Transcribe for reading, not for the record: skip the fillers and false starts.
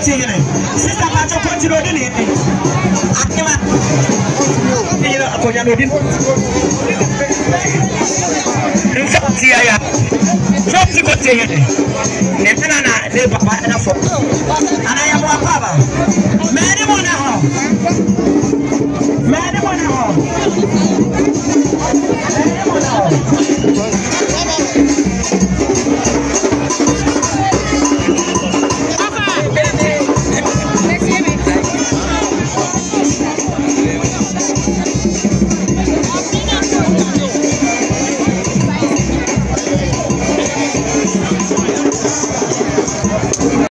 here. Sister Pacho continue in it. Akima. You know, Akonyano didn't. In fact, here, from the Cote, Nepana, Papa, and a